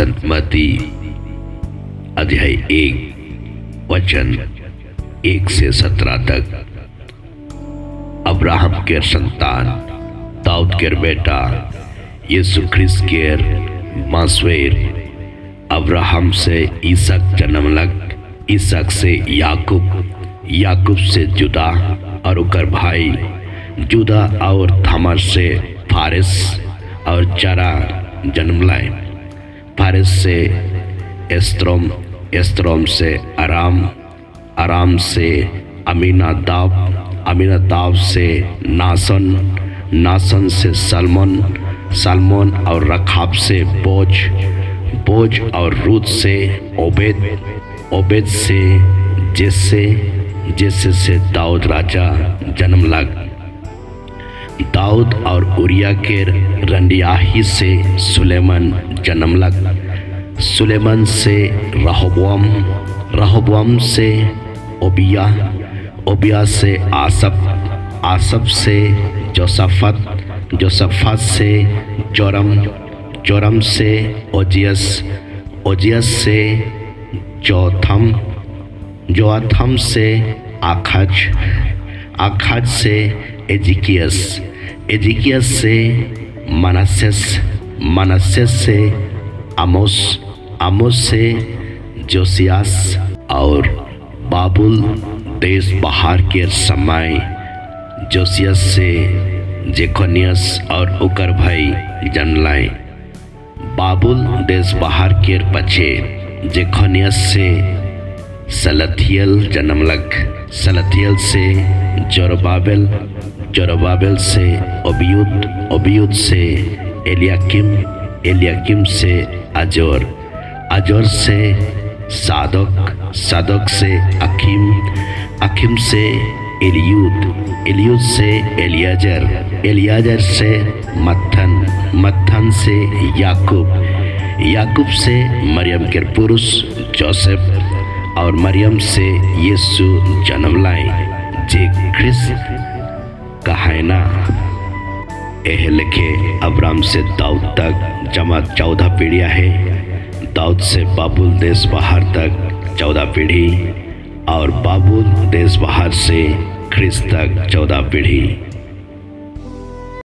संत मत्ती अध्याय 1 वचन 1 से 17 तक। अब्राहम के संतान दाऊद के बेटा यीशु ख्रिस्त के मासवेर अब्राहम से इसक जन्मलक, इसक से याकूब, याकूब से जुदा और उकर भाई जुदा और थमर से फारिस और जरा जन्म लाए। फारिस से एस्त्रोम, एस्त्रोम से अराम, अराम से अमीनादाब, अमीनादाब से नासन, नासन से सलमोन, सलमोन और रखाब से बोझ, बोझ और रूत से ओबेद, ओबेद से जेसे, जेसे से दाऊद राजा जन्म लग। दाऊद और उरिया के रंडियाही से सुलेमान जन्म लग। सुलेमान से रहोबोअम, रहोबोअम से ओबिया, ओबिया से आसप, आसप से जोसफत, जोसफत से जोरम, जोरम से ओजियस, ओजियस से जोथम, जोथम से आखज, आखज से एजिकियस, एजिकियस से मनसेस, मनसेस से आमोस, आमोस से जोसियास और बाबुल देश बाहर के समय जोसियस से जेकोनियस और उकर भाई जन्म लाए। बाबुल देश बाहर के पछे जेकोनियस से सलथियल जन्म लग। सलथियल से जोरबाबेल, जोरबाबेल से ओबियुद, ओबियुद से एलियाकिम, एलियाकिम से अजोर, अजोर से सादोक, सादोक से अकीम, अकीम से एलियूद, एलियूद से एलियाजर, एलियाजर से मत्थन, मत्थन से याकूब, याकूब से मरियम के पुरुष जोसेफ और मरियम से यीशु जन्म लाए जे ख्रिस्त कहायना। यह लिखे अब्राहम से दाऊद तक जमा 14 पीढ़ियाँ है। दाऊद से बाबुल देश बाहर तक 14 पीढ़ी और बाबुल देश बाहर से ख्रिस्त तक 14 पीढ़ी।